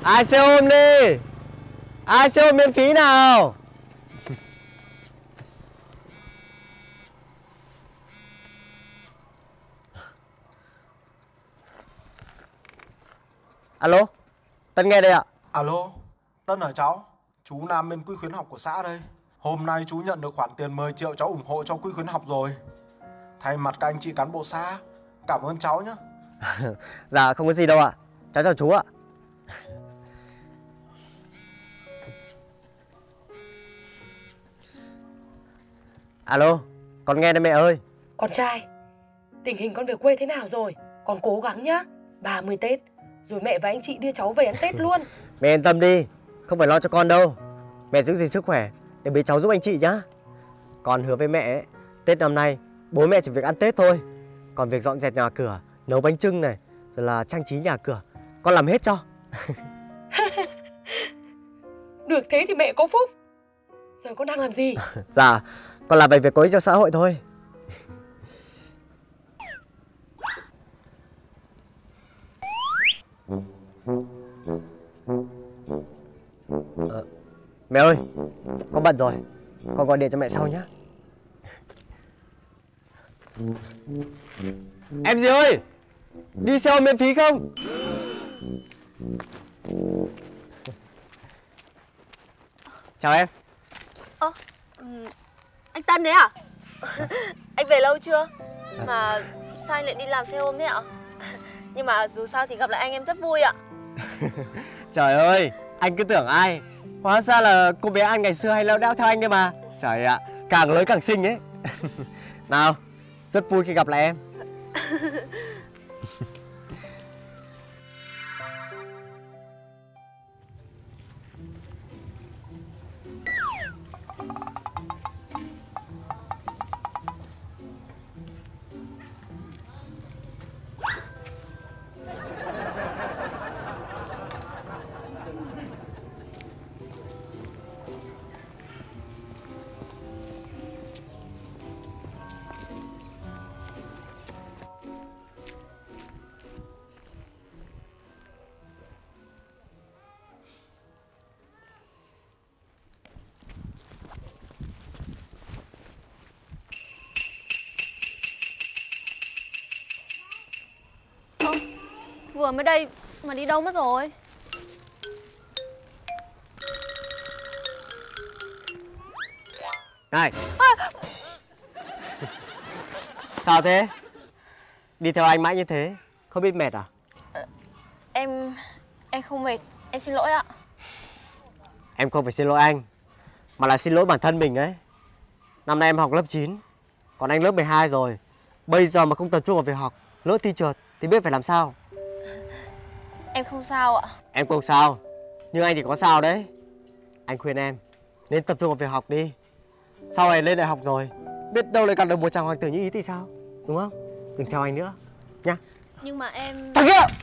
Ai xe ôm đi. Ai xe ôm miễn phí nào. Alo, Tân nghe đây ạ. Alo, Tân hả cháu? Chú Nam bên quỹ khuyến học của xã đây. Hôm nay chú nhận được khoản tiền 10 triệu cháu ủng hộ cho quỹ khuyến học rồi. Thay mặt các anh chị cán bộ xã, cảm ơn cháu nhé. Dạ không có gì đâu ạ. Cháu chào chú ạ. Alo, con nghe đây mẹ ơi. Con trai, tình hình con về quê thế nào rồi? Con cố gắng nhá. 30 Tết, rồi mẹ và anh chị đưa cháu về ăn Tết luôn. Mẹ yên tâm đi, không phải lo cho con đâu. Mẹ giữ gìn sức khỏe để bế cháu giúp anh chị nhá. Con hứa với mẹ ấy, Tết năm nay bố mẹ chỉ việc ăn Tết thôi. Còn việc dọn dẹp nhà cửa, nấu bánh chưng này, rồi là trang trí nhà cửa, con làm hết cho. Được thế thì mẹ có phúc. Giờ con đang làm gì? Dạ, con làm vài việc có ích cho xã hội thôi. Mẹ ơi, con bận rồi, con gọi điện cho mẹ sau nhé. Em gì ơi, đi xe ôm miễn phí không? Chào em. Anh Tân đấy à? Anh về lâu chưa? Mà sao anh lại đi làm xe ôm thế ạ? Nhưng mà dù sao thì gặp lại anh em rất vui ạ. Trời ơi, anh cứ tưởng ai. Hóa ra là cô bé An ngày xưa hay leo đẽo theo anh đấy mà. Trời ạ, càng lớn càng xinh ấy. Nào, rất vui khi gặp lại em. Vừa mới đây mà đi đâu mất rồi? Này. Sao thế? Đi theo anh mãi như thế, không biết mệt à? Em không mệt, em xin lỗi ạ. Em không phải xin lỗi anh, mà là xin lỗi bản thân mình ấy. Năm nay em học lớp 9, còn anh lớp 12 rồi. Bây giờ mà không tập trung vào việc học, lỡ thi trượt thì biết phải làm sao. Em không sao ạ. Em không sao, nhưng anh thì có sao đấy. Anh khuyên em nên tập trung vào việc học đi. Sau này lên đại học rồi, biết đâu lại gặp được một chàng hoàng tử như ý thì sao, đúng không? Đừng theo anh nữa nhá. Nhưng mà em... Thằng kia!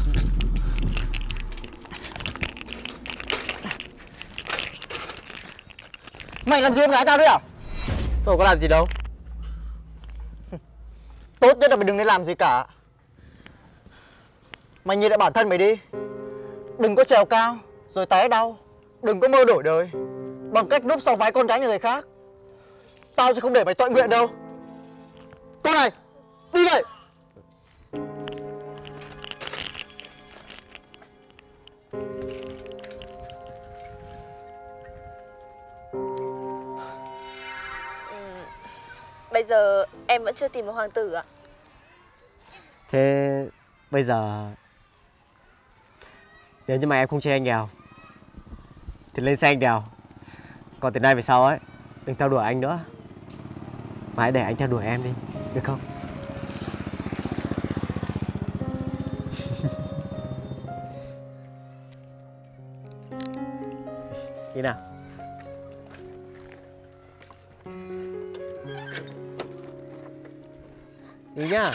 Mày làm gì em gái tao đấy à? Tôi có làm gì đâu. Tốt nhất là mày đừng nên làm gì cả. Mày nhìn lại bản thân mày đi. Đừng có trèo cao rồi té đau. Đừng có mơ đổi đời bằng cách núp sau váy con gái người khác. Tao sẽ không để mày tội nguyện đâu. Con này, đi vậy. Bây giờ em vẫn chưa tìm được hoàng tử ạ. Thế bây giờ nếu như mà em không chê anh nghèo thì lên xe anh đèo. Còn từ nay về sau ấy, đừng theo đuổi anh nữa, mà hãy để anh theo đuổi em đi, được không? Đi nào. Đi nhá.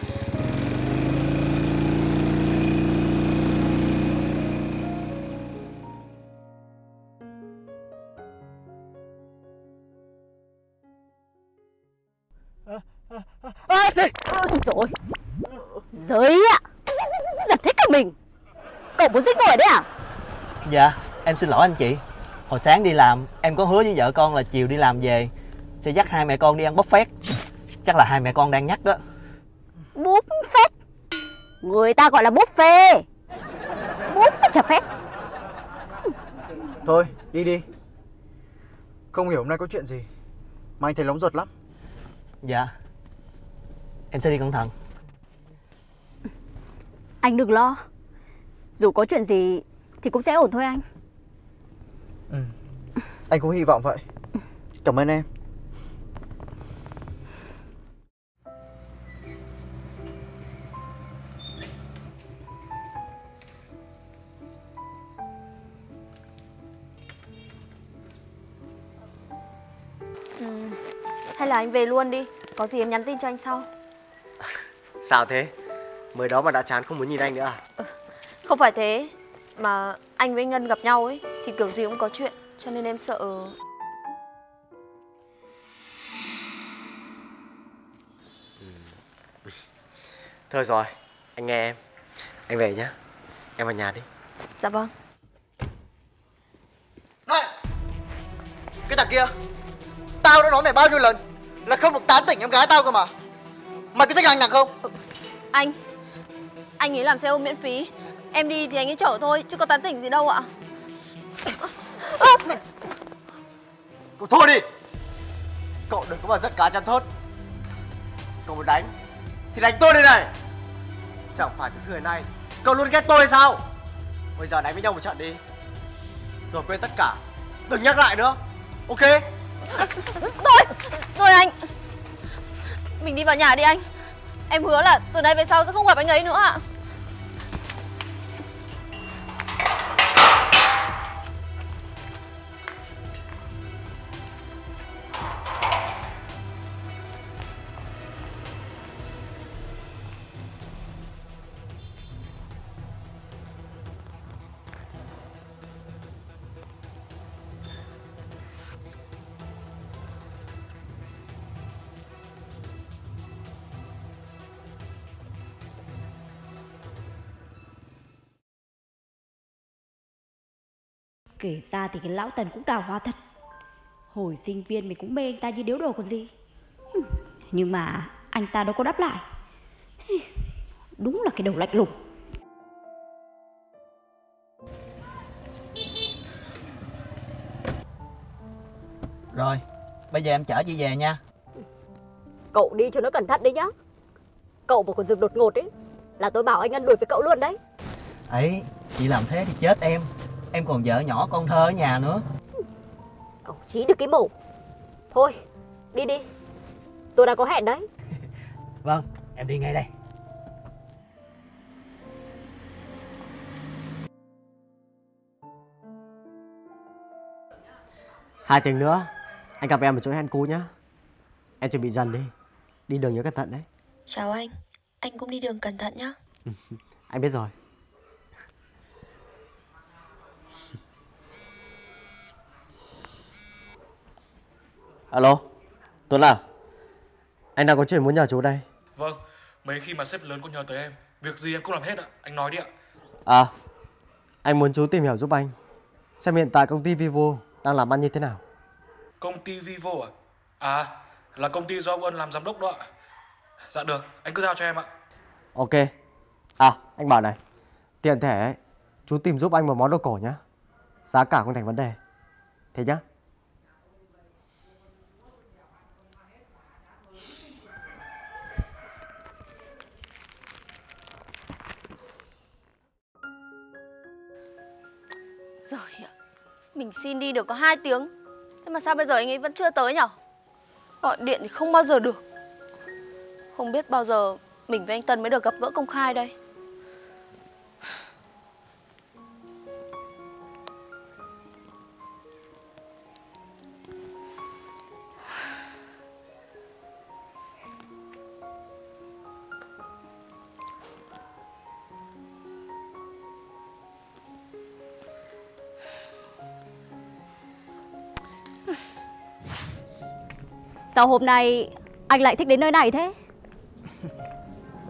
Rồi giới ạ, giật hết cả mình. Cậu muốn giết người đấy à? Dạ, em xin lỗi anh chị. Hồi sáng đi làm, em có hứa với vợ con là chiều đi làm về sẽ dắt hai mẹ con đi ăn buffet. Chắc là hai mẹ con đang nhắc đó. Buffet? Người ta gọi là buffet. Buffet chả phép. Thôi, đi đi. Không hiểu hôm nay có chuyện gì mà anh thấy nóng ruột lắm. Dạ, em sẽ đi cẩn thận. Anh đừng lo. Dù có chuyện gì thì cũng sẽ ổn thôi anh. Anh cũng hy vọng vậy. Cảm ơn em. Hay là anh về luôn đi, có gì em nhắn tin cho anh sau. Sao thế? Mới đó mà đã chán không muốn nhìn anh nữa à? Không phải thế, mà anh với Ngân gặp nhau ấy thì kiểu gì cũng có chuyện, cho nên em sợ. Thôi rồi, anh nghe em. Anh về nhá. Em vào nhà đi. Dạ vâng. Này! Cái thằng kia, tao đã nói mày bao nhiêu lần là không được tán tỉnh em gái tao cơ mà. Mày có thích anh nào không? Anh ấy làm xe ôm miễn phí, em đi thì anh ấy chở thôi, chứ có tán tỉnh gì đâu ạ. Cậu thôi đi. Cậu đừng có mà giận cá chăn thớt. Cậu muốn đánh thì đánh tôi đây này. Chẳng phải từ xưa đến nay cậu luôn ghét tôi hay sao? Bây giờ đánh với nhau một trận đi, rồi quên tất cả, đừng nhắc lại nữa. Ok? Thôi anh, mình đi vào nhà đi anh. Em hứa là từ nay về sau sẽ không gặp anh ấy nữa ạ. Kể ra thì cái lão Tần cũng đào hoa thật. Hồi sinh viên mình cũng mê anh ta như điếu đồ còn gì. Nhưng mà anh ta đâu có đáp lại. Đúng là cái đầu lạnh lùng. Rồi, bây giờ em chở chị về nha. Cậu đi cho nó cẩn thận đấy nhá. Cậu mà còn dừng đột ngột ấy là tôi bảo anh Ngân đuổi với cậu luôn đấy. Ấy, chị làm thế thì chết em. Em còn vợ nhỏ con thơ ở nhà nữa. Cậu chí được cái mổ. Thôi, đi đi. Tôi đã có hẹn đấy. Vâng, em đi ngay đây. Hai tiếng nữa anh gặp em ở chỗ hẹn cũ nhá. Em chuẩn bị dần đi. Đi đường nhớ cẩn thận đấy. Chào anh cũng đi đường cẩn thận nhá. Anh biết rồi. Alo, Tuấn à? Anh đang có chuyện muốn nhờ chú đây. Vâng, mấy khi mà sếp lớn có nhờ tới em, việc gì em cũng làm hết ạ, anh nói đi ạ. À, anh muốn chú tìm hiểu giúp anh xem hiện tại công ty Vivo đang làm ăn như thế nào. Công ty Vivo à? À, là công ty do ông Ân làm giám đốc đó ạ. Dạ được, anh cứ giao cho em ạ. Ok. À, anh bảo này, tiện thể ấy, chú tìm giúp anh một món đồ cổ nhá. Giá cả không thành vấn đề. Thế nhá. Rồi ạ, mình xin đi được có 2 tiếng. Thế mà sao bây giờ anh ấy vẫn chưa tới nhở? Gọi điện thì không bao giờ được. Không biết bao giờ mình với anh Tân mới được gặp gỡ công khai đây. Sao hôm nay anh lại thích đến nơi này thế?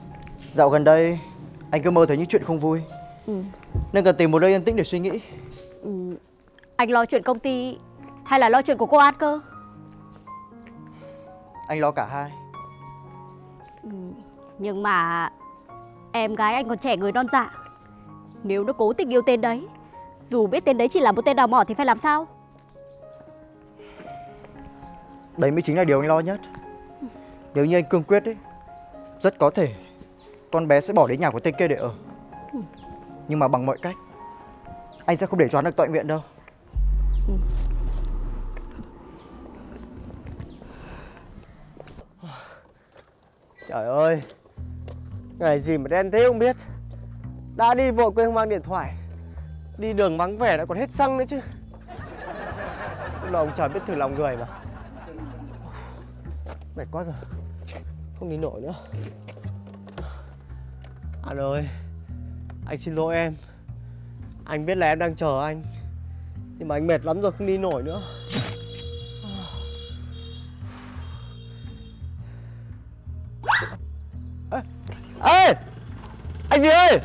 Dạo gần đây anh cứ mơ thấy những chuyện không vui, nên cần tìm một nơi yên tĩnh để suy nghĩ. Anh lo chuyện công ty hay là lo chuyện của cô An cơ? Anh lo cả hai. Nhưng mà em gái anh còn trẻ người non dạ. Nếu nó cố tình yêu tên đấy, dù biết tên đấy chỉ là một tên đào mỏ thì phải làm sao? Đấy mới chính là điều anh lo nhất. Nếu như anh cương quyết ấy, rất có thể con bé sẽ bỏ đến nhà của tên kia để ở. Nhưng mà bằng mọi cách, anh sẽ không để cho hắn được tọa nguyện đâu. Trời ơi, ngày gì mà đen thế không biết. Đã đi vội quên không mang điện thoại, đi đường vắng vẻ lại còn hết xăng nữa chứ. Đúng là ông trời biết thử lòng người mà. Mệt quá rồi, không đi nổi nữa. An ơi, anh xin lỗi em. Anh biết là em đang chờ anh, nhưng mà anh mệt lắm rồi, không đi nổi nữa. Ê, anh gì ơi,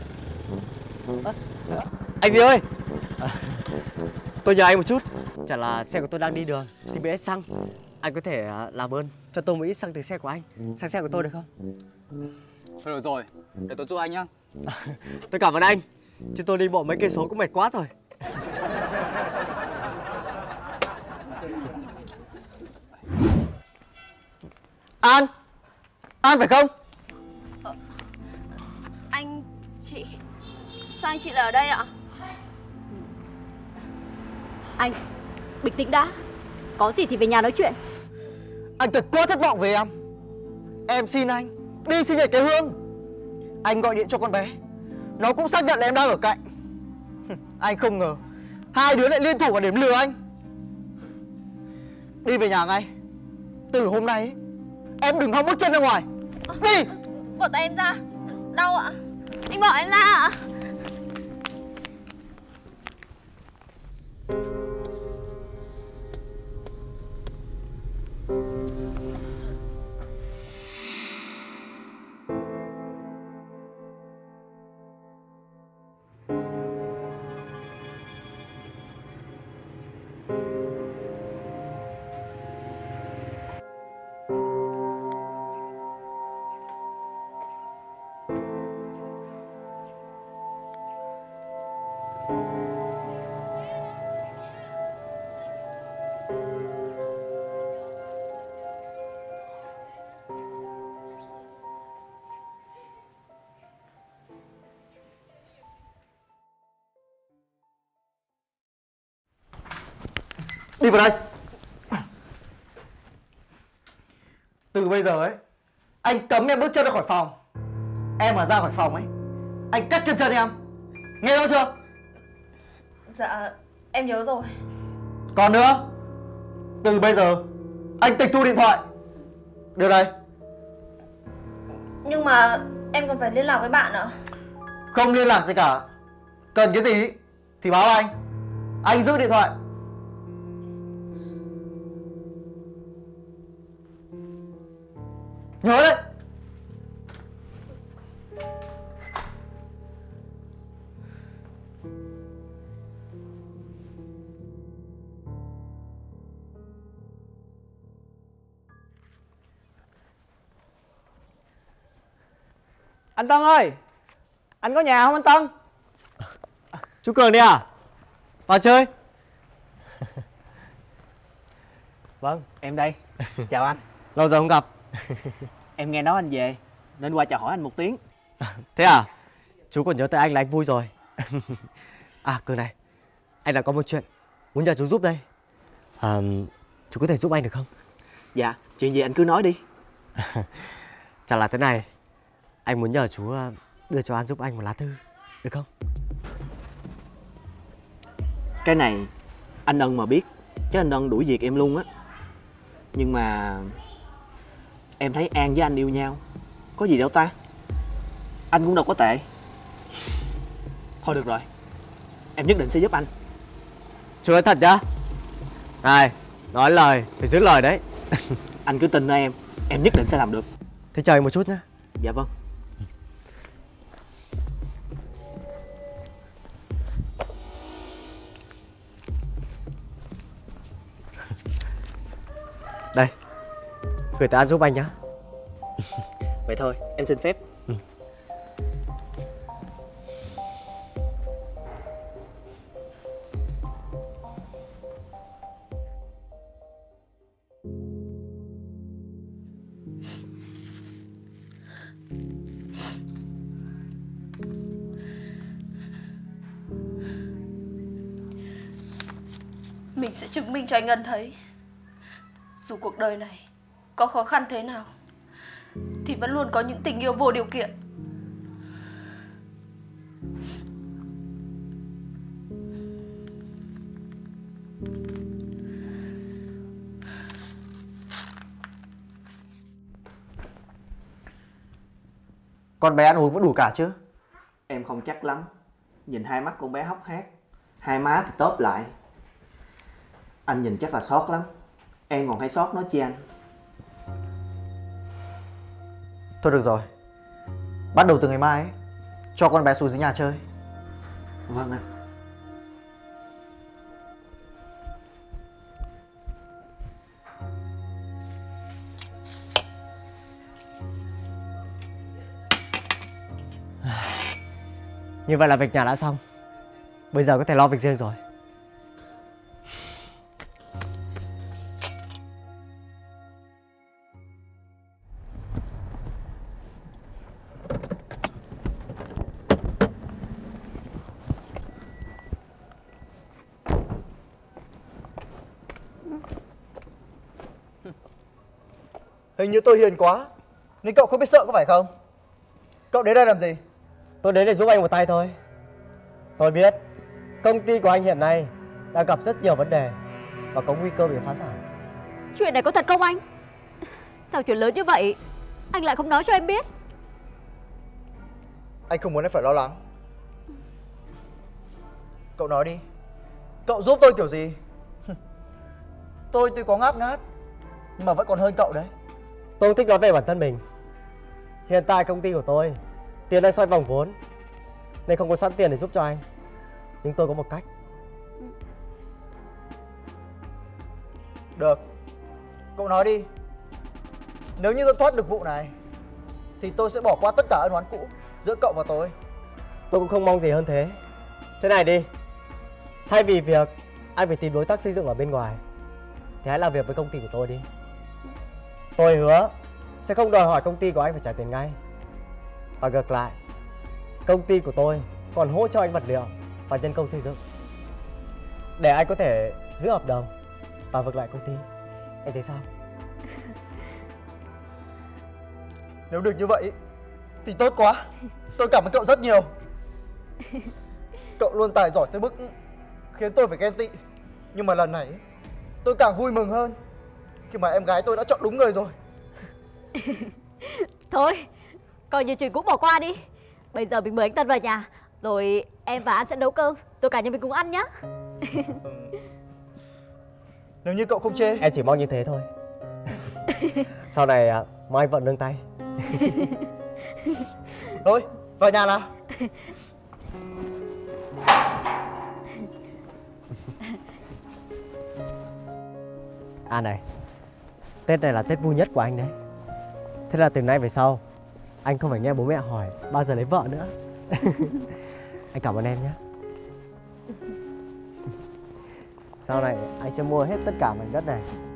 anh gì ơi, tôi nhờ anh một chút. Chả là xe của tôi đang đi đường thì bị hết xăng. Anh có thể làm ơn cho tôi một ít xăng từ xe của anh sang xe của tôi được không? Thôi được rồi, để tôi giúp anh nhá. Tôi cảm ơn anh, chứ tôi đi bộ mấy cây số cũng mệt quá rồi. An, An phải không? Anh, chị... Sao anh chị lại ở đây ạ? Anh, bình tĩnh đã. Có gì thì về nhà nói chuyện. Anh thật quá thất vọng về em. Em xin anh đi sinh nhật cái Hương. Anh gọi điện cho con bé, nó cũng xác nhận là em đang ở cạnh. Anh không ngờ hai đứa lại liên thủ vào điểm lừa anh. Đi về nhà ngay. Từ hôm nay ấy, em đừng hòng bước chân ra ngoài. Đi. Bỏ tay em ra. Đau ạ. Anh bỏ em ra ạ. Đi vào đây. Từ bây giờ ấy, anh cấm em bước chân ra khỏi phòng. Em mà ra khỏi phòng ấy, anh cắt chân em. Nghe rõ chưa? Dạ, em nhớ rồi. Còn nữa, từ bây giờ anh tịch thu điện thoại. Đưa đây. Nhưng mà em còn phải liên lạc với bạn ạ. Không liên lạc gì cả. Cần cái gì thì báo anh. Anh giữ điện thoại. Nhớ đấy. Anh Tân ơi, anh có nhà không anh Tân? Chú Cường đi à? Vào chơi. Vâng, em đây. Chào anh. Lâu rồi không gặp. Em nghe nói anh về nên qua chào hỏi anh một tiếng. Thế à? Chú còn nhớ tới anh là anh vui rồi. À Cường này, anh đã có một chuyện muốn nhờ chú giúp đây. Chú có thể giúp anh được không? Dạ, chuyện gì anh cứ nói đi. Chả là thế này, anh muốn nhờ chú đưa cho An giúp anh một lá thư, được không? Cái này anh Ân mà biết chắc anh Ân đuổi việc em luôn á. Nhưng mà em thấy An với anh yêu nhau, có gì đâu ta. Anh cũng đâu có tệ. Thôi được rồi, em nhất định sẽ giúp anh. Chú nói thật nhá. Này, nói lời phải giữ lời đấy. Anh cứ tin nơi em nhất định sẽ làm được. Thế chờ anh một chút nhá. Dạ vâng. Đây, gửi tới An giúp anh nhá. Vậy thôi, em xin phép. Mình sẽ chứng minh cho anh Ân thấy, dù cuộc đời này có khó khăn thế nào thì vẫn luôn có những tình yêu vô điều kiện. Con bé ăn uống vẫn đủ cả chứ? Em không chắc lắm. Nhìn hai mắt con bé hốc hác, hai má thì tốp lại. Anh nhìn chắc là sót lắm. Em còn hay sót nó chi anh? Thôi được rồi, bắt đầu từ ngày mai ấy, cho con bé xuống dưới nhà chơi. Vâng anh. Như vậy là việc nhà đã xong. Bây giờ có thể lo việc riêng rồi. Hình như tôi hiền quá nên cậu không biết sợ có phải không? Cậu đến đây làm gì? Tôi đến để giúp anh một tay thôi. Tôi biết công ty của anh hiện nay đang gặp rất nhiều vấn đề và có nguy cơ bị phá sản. Chuyện này có thật không anh? Sao chuyện lớn như vậy anh lại không nói cho em biết? Anh không muốn em phải lo lắng. Cậu nói đi, cậu giúp tôi kiểu gì? Tôi tuy có ngáp ngáp nhưng mà vẫn còn hơn cậu đấy. Tôi không thích nói về bản thân mình. Hiện tại công ty của tôi tiền đang xoay vòng vốn nên không có sẵn tiền để giúp cho anh. Nhưng tôi có một cách. Được, cậu nói đi. Nếu như tôi thoát được vụ này thì tôi sẽ bỏ qua tất cả ân oán cũ giữa cậu và tôi. Tôi cũng không mong gì hơn thế. Thế này đi, thay vì việc anh phải tìm đối tác xây dựng ở bên ngoài thì hãy làm việc với công ty của tôi đi. Tôi hứa sẽ không đòi hỏi công ty của anh phải trả tiền ngay. Và ngược lại, công ty của tôi còn hỗ trợ anh vật liệu và nhân công xây dựng để anh có thể giữ hợp đồng và vực lại công ty. Anh thấy sao? Nếu được như vậy thì tốt quá. Tôi cảm ơn cậu rất nhiều. Cậu luôn tài giỏi tới mức khiến tôi phải ghen tị. Nhưng mà lần này tôi càng vui mừng hơn khi mà em gái tôi đã chọn đúng người rồi. Thôi, coi như chuyện cũ bỏ qua đi. Bây giờ mình mời anh Tân vào nhà, rồi em và anh sẽ nấu cơm, rồi cả nhà mình cùng ăn nhá. Nếu như cậu không chê. Em chỉ mong như thế thôi. Sau này mong anh vẫn nương tay. Thôi, vào nhà nào. À này, Tết này là Tết vui nhất của anh đấy. Thế là từ nay về sau anh không phải nghe bố mẹ hỏi bao giờ lấy vợ nữa. Anh cảm ơn em nhé. Sau này anh sẽ mua hết tất cả mảnh đất này